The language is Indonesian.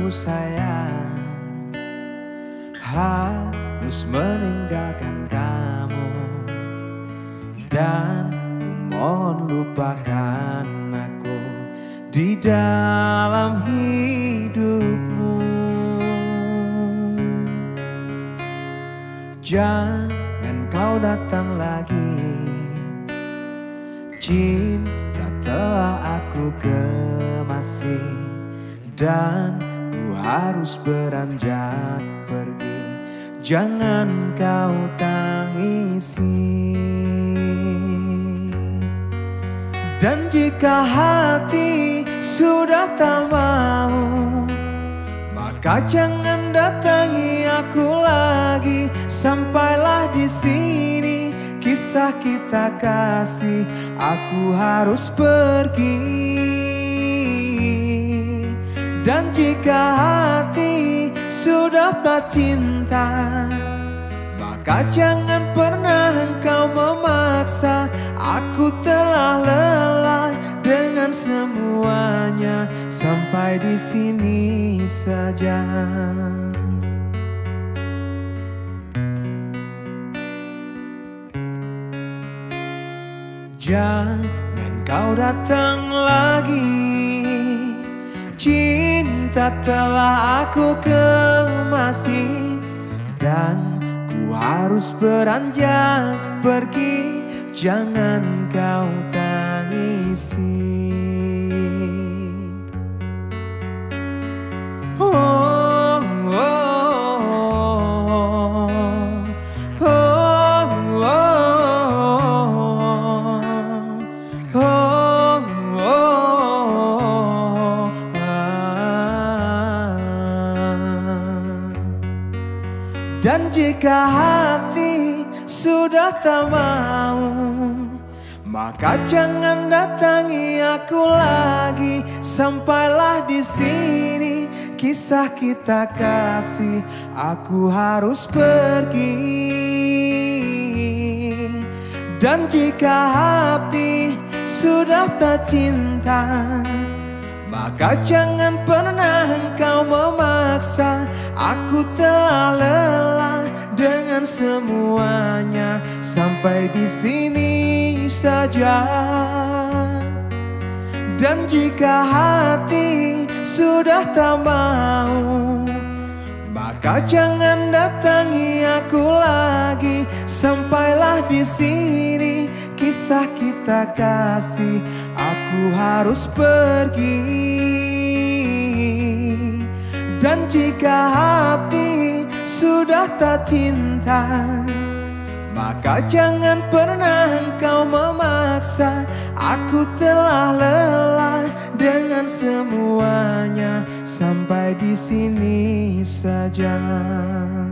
sayang, harus meninggalkan kamu. Dan ku mohon lupakan aku di dalam hidupmu. Jangan kau datang lagi, cinta telah aku kemasi. Dan ku harus beranjak pergi, jangan kau tangisi. Dan jika hati sudah tak mau, maka jangan datangi aku lagi. Sampailah di sini kisah kita kasih, aku harus pergi. Dan jika hati sudah tak cinta, maka jangan pernah engkau memaksa. Aku telah lelah dengan semuanya, sampai di sini saja. Jangan kau datang lagi, cinta telah aku kemasi. Dan ku harus beranjak pergi, jangan kau tangisi. Dan jika hati sudah tak mau, maka jangan datangi aku lagi. Sampailah di sini kisah kita kasih, aku harus pergi. Dan jika hati sudah tak cinta, maka jangan pernah engkau memaksa. Aku telah lelah dengan semuanya, sampai di sini saja. Dan jika hati sudah tak mau, maka jangan datangi aku lagi. Sampailah di sini kisah kita kasih, aku harus pergi. Dan jika hati sudah tak cinta, maka jangan pernah engkau memaksa. Aku telah lelah dengan semuanya, sampai di sini saja.